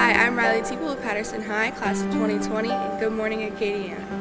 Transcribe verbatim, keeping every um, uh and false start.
Hi, I'm Riley Teeple with Patterson High, class of twenty twenty, and good morning, Acadiana.